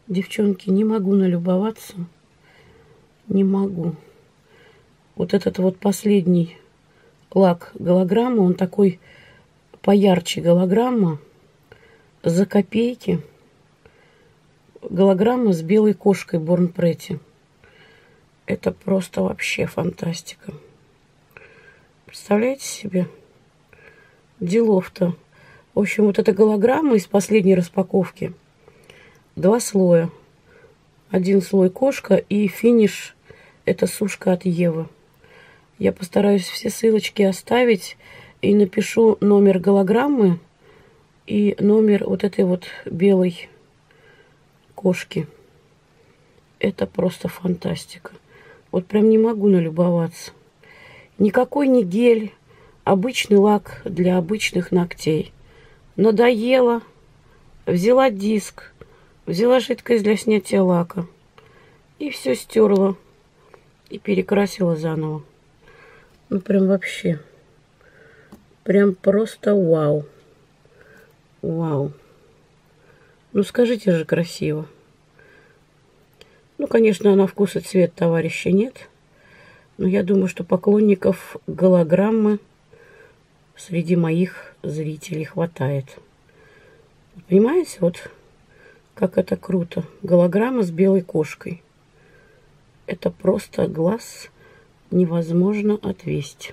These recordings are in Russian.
Девчонки, не могу налюбоваться. Не могу. Вот этот вот последний лак голограмма, он такой поярче голограмма. За копейки. Голограмма с белой кошкой Born Pretty. Это просто вообще фантастика. Представляете себе? Делов-то. В общем, вот эта голограмма из последней распаковки. 2 слоя. 1 слой кошка и финиш это сушка от Евы. Я постараюсь все ссылочки оставить и напишу номер голограммы и номер вот этой вот белой кошки. Это просто фантастика. Вот прям не могу налюбоваться. Никакой не гель, обычный лак для обычных ногтей. Надоело. Взяла диск, взяла жидкость для снятия лака. И все стерла. И перекрасила заново. Ну, прям вообще. Прям просто вау. Вау. Ну, скажите же красиво. Ну, конечно, на вкус и цвет товарища нет. Но я думаю, что поклонников голограммы среди моих зрителей хватает. Понимаете, вот как это круто. Голограмма с белой кошкой. Это просто глаз невозможно отвести.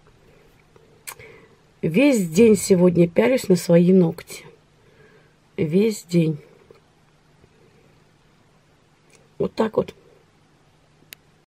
Весь день сегодня пялюсь на свои ногти. Весь день. Вот так вот.